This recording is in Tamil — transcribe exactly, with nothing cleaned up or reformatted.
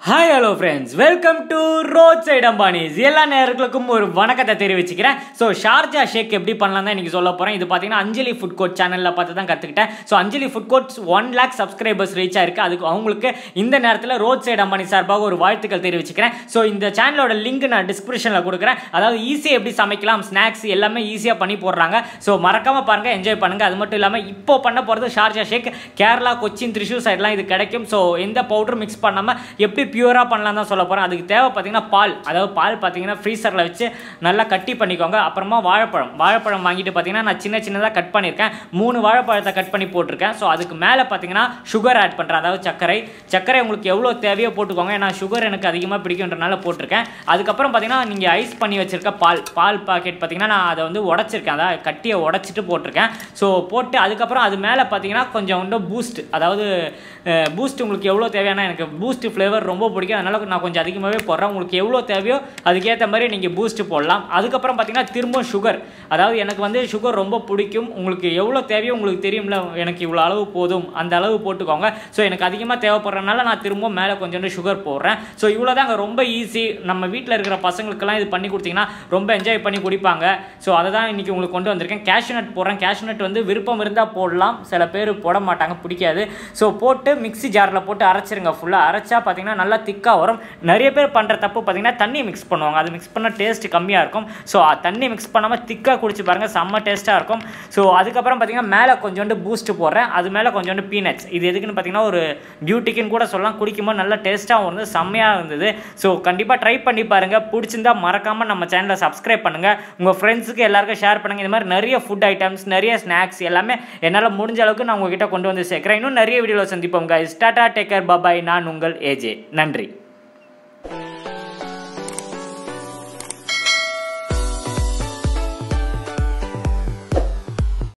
Hi hello friends, welcome to Roadside Ambanis. எல்லா நேயர்களுக்கும் ஒரு வணக்கத்தை தெரிவிச்சுக்கிறேன். ஸோ ஷார்ஜா ஷேக் எப்படி பண்ணலாம் தான் இன்னைக்கு சொல்ல போகிறேன். இது பார்த்தீங்கன்னா அஞ்சலி ஃபுட் கோர்ட் சேனலில் பார்த்து தான் கற்றுக்கிட்டேன். So Anjali food courts one lakh subscribers reach ஆயிருக்கு. அதுக்கு அவங்களுக்கு இந்த நேரத்தில் ரோட் சைடு அம்பானி சார்பாக ஒரு வாழ்த்துக்கள் தெரிவிச்சுக்கிறேன். ஸோ இந்த சேனலோட லிங்க் நான் டிஸ்கிரிப்ஷனில் கொடுக்குறேன். அதாவது ஈஸியாக எப்படி சமைக்கலாம், ஸ்நாக்ஸ் எல்லாமே ஈஸியாக பண்ணி போடுறாங்க. ஸோ மறக்காமல் பாருங்கள், என்ஜாய் பண்ணுங்கள். அது மட்டும் இல்லாமல் இப்போ பண்ண போகிறது ஷார்ஜா ஷேக். கேரளா, கொச்சின், திரிசூர் சைட்லாம் இது கிடைக்கும். ஸோ எந்த பவுடரும் மிக்ஸ் பண்ணாமல் எப்படி பியூராக பண்ணலாம் தான் சொல்ல போகிறேன். அதுக்கு தேவை பார்த்தீங்கன்னா பால். அதாவது பால் பார்த்தீங்கன்னா ஃப்ரீசரில் வச்சு நல்லா கட்டி பண்ணிக்கோங்க. அப்புறமா வாழைப்பழம் வாழைப்பழம் வாங்கிட்டு பார்த்தீங்கன்னா நான் சின்ன சின்னதாக கட் பண்ணியிருக்கேன். மூணு வாழைப்பழத்தை கட் பண்ணி போட்டிருக்கேன். ஸோ அதுக்கு மேலே பார்த்தீங்கன்னா சுகர் ஆட் பண்ணுறேன், அதாவது சர்க்கரை. சர்க்கரை உங்களுக்கு எவ்வளோ தேவையோ போட்டுக்கோங்க. ஏன்னா சுகர் எனக்கு அதிகமாக பிடிக்குன்றனால போட்டிருக்கேன். அதுக்கப்புறம் பார்த்தீங்கன்னா நீங்கள் ஐஸ் பண்ணி வச்சுருக்க பால் பால் பாக்கெட் பார்த்தீங்கன்னா நான் அதை வந்து உடச்சிருக்கேன். அதாவது கட்டியை உடச்சிட்டு போட்டிருக்கேன். ஸோ போட்டு அதுக்கப்புறம் அது மேலே பார்த்தீங்கன்னா கொஞ்சம் வந்து பூஸ்ட், அதாவது பூஸ்ட் உங்களுக்கு எவ்வளோ தேவையான, எனக்கு பூஸ்ட் ஃப்ளேவர் ரொம்ப பிடிக்கும், அதனால் நான் கொஞ்சம் அதிகமாகவே போடுறேன். உங்களுக்கு எவ்வளோ தேவையோ அதுக்கேற்ற மாதிரி நீங்கள் பூஸ்ட் போடலாம். அதுக்கப்புறம் பார்த்தீங்கன்னா திரும்ப சுகர், அதாவது எனக்கு வந்து சுகர் ரொம்ப பிடிக்கும். உங்களுக்கு எவ்வளோ தேவையோ உங்களுக்கு தெரியும்ல, எனக்கு இவ்வளோ அளவு போதும், அந்த அளவு போட்டுக்கோங்க. ஸோ எனக்கு அதிகமாக தேவைப்படுறதுனால நான் திரும்ப மேலே கொஞ்சோண்டு சுகர் போடுறேன். ஸோ இவ்வளோ தாங்க, ரொம்ப ஈஸி. நம்ம வீட்டில் இருக்கிற பசங்களுக்கெல்லாம் இது பண்ணி கொடுத்தீங்கன்னா ரொம்ப என்ஜாய் பண்ணி குடிப்பாங்க. ஸோ அதை தான் இன்றைக்கி உங்களுக்கு கொண்டு வந்திருக்கேன். கேஷ்யூ நட் போடுறேன். கேஷ்யூ நட் வந்து விருப்பம் இருந்தால் போடலாம், சில பேர் போட மாட்டாங்க, பிடிக்காது. ஸோ போட்டு மிக்ஸி ஜாரில் போட்டு அரைச்சிருங்க. ஃபுல்லாக அரைச்சா பார்த்தீங்கன்னா நல்லா திக்காக வரும். நிறைய பேர் பண்ணுற தப்பு பார்த்தீங்கன்னா தண்ணி மிக்ஸ் பண்ணுவாங்க. அது மிக்ஸ் பண்ணால் டேஸ்ட் கம்மியாக இருக்கும். ஸோ தண்ணி மிக்ஸ் பண்ணாமல் திக்காக குடிச்சு பாருங்கள், செம்ம டேஸ்ட்டாக இருக்கும். ஸோ அதுக்கப்புறம் பார்த்தீங்கன்னா மேலே கொஞ்சோண்டு பூஸ்ட் போடுறேன். அது மேலே கொஞ்சோண்டு பீனட்ஸ். இது எதுக்குன்னு பார்த்தீங்கன்னா ஒரு பியூட்டிக்குன்னு கூட சொல்லலாம். குடிக்கும்போது நல்லா டேஸ்ட்டாகவும் இருந்தது, செம்மையாக இருந்தது. ஸோ கண்டிப்பாக ட்ரை பண்ணி பாருங்கள். பிடிச்சிருந்தா மறக்காமல் நம்ம சேனலை சப்ஸ்கிரைப் பண்ணுங்கள். உங்கள் ஃப்ரெண்ட்ஸுக்கு எல்லாருக்கும் ஷேர் பண்ணுங்கள். இந்த மாதிரி நிறைய ஃபுட் ஐட்டம்ஸ், நிறைய ஸ்நாக்ஸ் எல்லாமே என்னால் முடிஞ்ச அளவுக்கு நான் உங்ககிட்ட கொண்டு வந்து சேர்க்குறேன். இன்னும் நிறைய வீடியோவில் சந்திப்போம். Guys, tata, take care, bye. நான் உங்கள் ஏஜே. நன்றி.